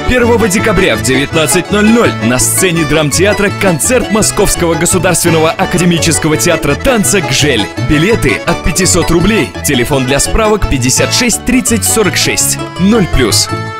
1 декабря в 19:00 на сцене драмтеатра концерт Московского государственного академического театра танца «Гжель». Билеты от 500 рублей. Телефон для справок 56 30 46 0+.